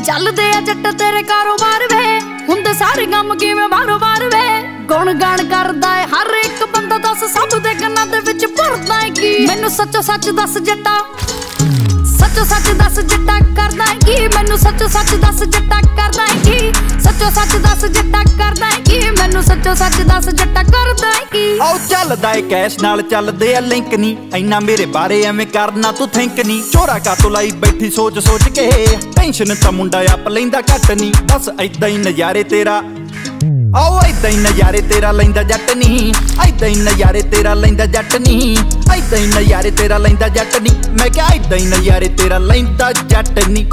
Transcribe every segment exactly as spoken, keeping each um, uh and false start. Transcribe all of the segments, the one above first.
ਚੱਲਦੇ ਆ ਜੱਟ ਤੇਰੇ ਕਾਰੋਬਾਰ ਵੇ, ਹੁੰਦੇ ਸਾਰੇ ਕੰਮ ਕਿਵੇਂ ਬਾਰੋ ਬਾਰ ਵੇ। ਗੁਣ ਗਾਣ ਕਰਦਾ ਏ ਹਰ ਇੱਕ ਬੰਦਾ, ਦੱਸ ਸਭ ਦੇ ਕੰਨਾਂ ਦੇ ਵਿੱਚ ਭਰਦਾ ਏ ਕੀ। ਮੈਨੂੰ ਸੱਚੋ ਸੱਚ ਦੱਸ ਜੱਟਾ, ਸੱਚੋ ਸੱਚ ਦੱਸ ਜੱਟਾ ਕਰਦਾ ਏ ਕੀ। ਮੈਨੂੰ ਸੱਚੋ ਸੱਚ ਦੱਸ ਜੱਟਾ ਕਰਦਾ ਏ ਕੀ। ਸੱਚੋ ਸੱਚ ਦੱਸ ਜੱਟਾ ਕਰਦਾ ਏ ਕੀ। ਮੈਨੂੰ ਸੱਚੋ ਸੱਚ ਦੱਸ ਜੱਟਾ ਕਰਦਾ ਏ ਕੀ। ਆਓ ਚੱਲਦਾ ਏ ਕੈਸ਼ ਨਾਲ ਚੱਲਦੇ ਆ ਲਿੰਕ ਨੀ, ਇੰਨਾ ਮੇਰੇ ਬਾਰੇ ਐਵੇਂ ਕਰਨਾ ਤੂੰ ਥਿੰਕ ਨੀ। ਚੋਰਾ ਕਾਤੋਂ ਲਾਈ ਬੈਠੀ ਸੋਚ ਸੋਚ ਕੇ, ਟੈਨਸ਼ਨ ਤਾਂ ਮੁੰਡਾ ਆਪ ਲੈਂਦਾ ਘੱਟ ਨੀ। ਬਸ ਏਦਾਂ ਹੀ ਨਜ਼ਾਰੇ ਤੇਰਾ, ਆਓ ਏਦਾਂ ਹੀ ਨਜ਼ਾਰੇ ਤੇਰਾ ਲੈਂਦਾ ਜੱਟ ਨੀ। ਏਦਾਂ ਹੀ ਨਜ਼ਾਰੇ ਤੇਰਾ ਲੈਂਦਾ ਜੱਟ ਨੀ। ਏਦਾਂ ਹੀ ਨਜ਼ਾਰੇ ਤੇਰਾ ਲੈਂਦਾ ਜੱਟ ਨੀ। ਮੈਂ ਕਿਹਾ ਏਦਾਂ ਹੀ ਨਜ਼ਾਰੇ ਤੇਰਾ ਲੈਂਦਾ ਜੱਟ ਨੀ।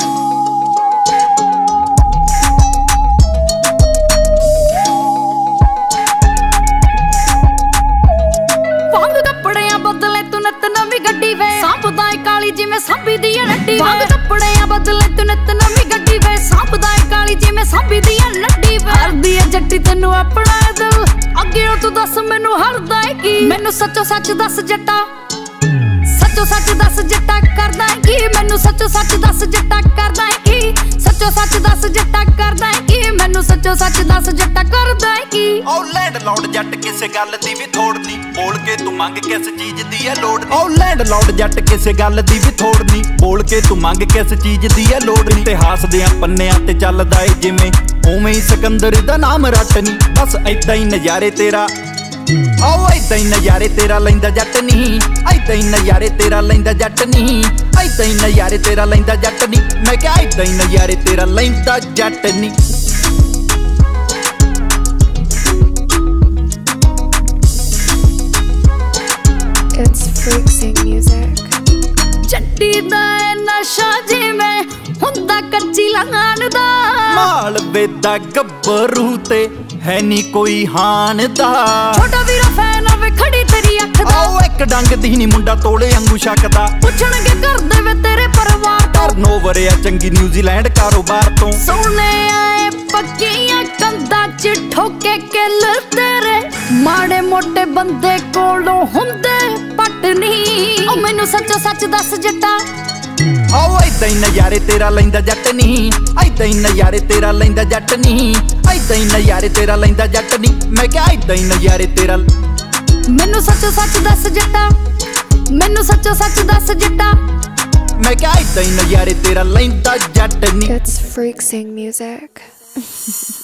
ਵਾਂਗ ਕੱਪੜਿਆਂ ਬਦਲੇ ਤੂੰ ਨਿੱਤ ਨਵੀਂ ਗੱਡੀ ਵੇ, ਸਾਂਭਦਾ ਏ ਕਾਲੀ ਜਿਵੇਂ ਸਾਂਭੀ ਦੀ ਏ ਨੱਡੀ। ਵਾਂਗ ਕੱਪੜਿਆਂ ਬਦਲੇ ਤੂੰ ਨਿੱਤ ਨਵੀਂ ਗੱਡੀ ਵੇ, ਸਾਂਭਦਾ ਏ ਕਾਲੀ ਜਿਵੇਂ ਸਾਂਭੀ ਦੀ ਏ ਨੱਡੀ ਵੇ। ਹਰਦੀ ਏ ਜੱਟੀ ਤੈਨੂੰ ਆਪਣਾ ਦਿਲ, ਅੱਗੇ ਤੂੰ ਦੱਸ ਮੈਨੂੰ ਹਰਦਾ ਏ ਕੀ। ਮੈਨੂੰ ਸੱਚੋ ਸੱਚ ਦੱਸ ਜੱਟਾ, ਸੱਚੋ ਸੱਚ ਦੱਸ ਜੱਟਾ ਕਰਦਾ ਏ ਕੀ। ਮੈਨੂੰ ਸੱਚੋ ਸੱਚ ਦੱਸ ਜੱਟਾ ਕਰਦਾ ਏ ਕੀ। ਸੱਚੋ ਸੱਚ ਦੱਸ ਜੱਟਾ ਕਰਦਾ ਏ ਕੀ। ਮੈਨੂੰ ਸੱਚੋ ਸੱਚ ਦੱਸ ਜੱਟਾ ਕਰਦਾ ਏ ਕੀ। ਓ ਲੈਂਡ ਲੌਂਡ ਜੱਟ ਕਿਸੇ ਗੱਲ ਦੀ ਵੀ ਥੋੜ ਨੀ, ਬੋਲ ਕੇ ਤੂੰ ਮੰਗ ਕਿਸ ਚੀਜ਼ ਦੀ ਐ ਲੋੜ ਨੀ। ਓ ਲੈਂਡ ਲੌਂਡ ਜੱਟ ਕਿਸੇ ਗੱਲ ਦੀ ਵੀ ਥੋੜ ਨੀ, ਬੋਲ ਕੇ ਤੂੰ ਮੰਗ ਕਿਸ ਚੀਜ਼ ਦੀ ਐ ਲੋੜ ਨੀ। ਇਤਿਹਾਸ ਦੇ ਪੰਨਿਆਂ ਤੇ ਚੱਲਦਾ ਏ ਜਿਵੇਂ, ਉਵੇਂ ਹੀ ਸਿਕੰਦਰ ਦਾ ਨਾਮ ਰੱਟ ਨੀ। ਬਸ ਏਦਾਂ ਹੀ ਨਜ਼ਾਰੇ ਤੇਰਾ, ਆਓ ਏਦਾਂ ਹੀ ਨਜ਼ਾਰੇ ਤੇਰਾ ਲੈਂਦਾ ਜੱਟ ਨੀ। ਏਦਾਂ ਹੀ ਨਜ਼ਾਰੇ ਤੇਰਾ ਲੈਂਦਾ ਜੱਟ ਨੀ। ਏਦਾਂ ਹੀ ਨਜ਼ਾਰੇ ਤੇਰਾ ਲੈਂਦਾ ਜੱਟ ਨੀ। ਮੈਂ ਕਿਹਾ ਏਦਾਂ ਹੀ ਨਜ਼ਾਰੇ ਤੇਰਾ ਲੈਂਦਾ ਜੱਟ ਨੀ। It's Freak Sing Music. ਜੱਟੀ ਦਾ ਏ ਨਸ਼ਾ ਜਿਵੇਂ ਹੁੰਦਾ ਕੱਚੀ ਲੰਘਣ ਦਾ, ਮਾਲਵੇ ਦਾ ਗੱਭਰੂ ਤੇ ਹੈ ਨੀ ਕੋਈ ਹਾਨ ਦਾ। ਛੋਟਾ ਵੀਰਾ ਫੈਨ ਹੋਵੇ ਖੜੀ ਤੇਰੀ ਅੱਖ ਦਾ, ਆਓ ਇੱਕ ਡੰਗ ਦੀ ਨੀ ਮੁੰਡਾ ਤੋਲੇ ਵਾਂਗੂ ਛਕਦਾ। ਪੁੱਛਣਗੇ ਕਰਦੇ ਵੇ ਤੇਰੇ ਪਰਿਵਾਰ ਤੋਂ, ਟਰਨਓਵਰ ਆ ਚੰਗੀ ਨਿਊਜ਼ੀਲੈਂਡ ਕਾਰੋਬਾਰ ਤੋਂ। ਸੁਣਨੇ ਆਏ ਪੱਕੀਆਂ ਕੰਧਾਂ ਚ ਠੋਕੇ ਕਿੱਲ ਤੇਰੇ, ਮਾੜੇ ਮੋਟੇ ਬੰਦੇ ਕੋਲੋਂ ਹੁੰਦੇ ਪੱਟ ਨੀ। ਓ ਮੈਨੂੰ ਸੱਚੋ ਸੱਚ ਦੱਸ ਜੱਟਾ, ਆਓ ਏਦਾਂ ਹੀ ਨਜ਼ਾਰੇ ਤੇਰਾ ਲੈਂਦਾ ਜੱਟ ਨੀ। ਏਦਾਂ ਹੀ ਨਜ਼ਾਰੇ ਤੇਰਾ ਲੈਂਦਾ ਜੱਟ ਨੀ। ਏਦਾਂ ਹੀ ਨਜ਼ਾਰੇ ਤੇਰਾ ਲੈਂਦਾ ਜੱਟ ਨੀ। ਮੈਂ ਕਿਹਾ ਏਦਾਂ ਹੀ ਨਜ਼ਾਰੇ ਤੇਰਾ। ਮੈਨੂੰ ਸੱਚੋ ਸੱਚ ਦੱਸ ਜੱਟਾ, ਮੈਨੂੰ ਸੱਚੋ ਸੱਚ ਦੱਸ ਜੱਟਾ। ਮੈਂ ਕਿਹਾ ਏਦਾਂ ਹੀ ਨਜ਼ਾਰੇ ਤੇਰਾ ਲੈਂਦਾ ਜੱਟ ਨੀ। It's Freak Sing Music.